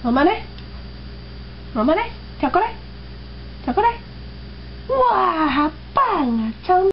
妈妈呢？妈妈呢？跳过来，跳过来！哇，好棒啊！超